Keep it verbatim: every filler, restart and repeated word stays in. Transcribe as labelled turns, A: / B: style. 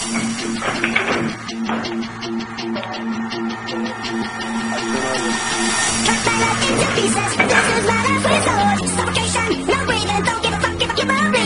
A: Cut my life into pieces, this is my last resort. Suffocation, no breathing, don't give a fuck if I keep on breathing.